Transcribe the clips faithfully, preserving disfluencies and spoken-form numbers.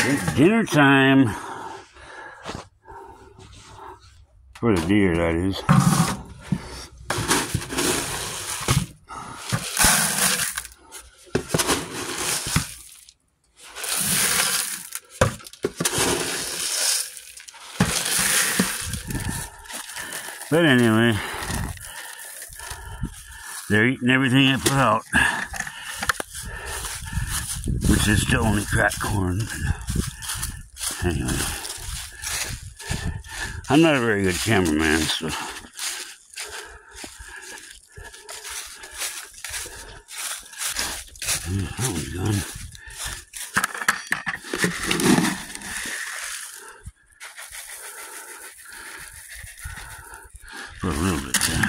Dinner time for the deer, that is. But anyway, they're eating everything I put out, which is still only cracked corn. Anyway, I'm not a very good cameraman, so that one's gone. For a little bit there.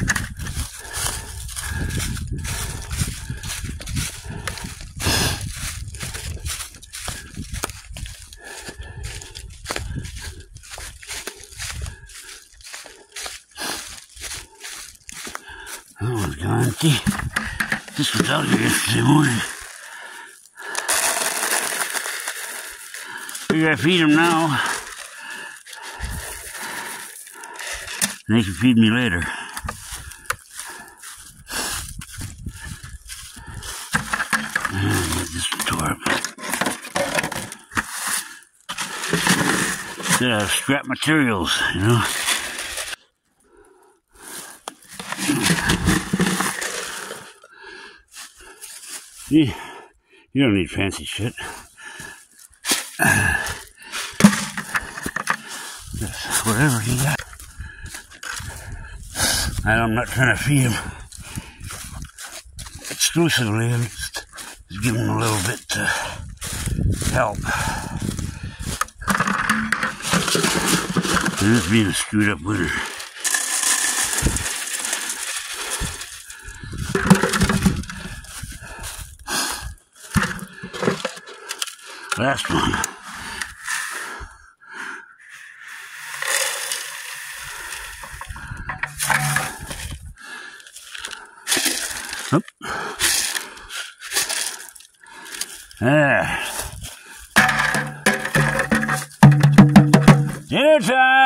That one's gone. See, this was out here yesterday morning. Figure I feed them now, and they can feed me later. And get this tore up. Yeah, scrap materials, you know. You, you don't need fancy shit. Just whatever you got. And I'm not trying to feed him exclusively. I'm just, just giving him a little bit to help. And this being a screwed up winter. Last one. Oop. There. Dinner time.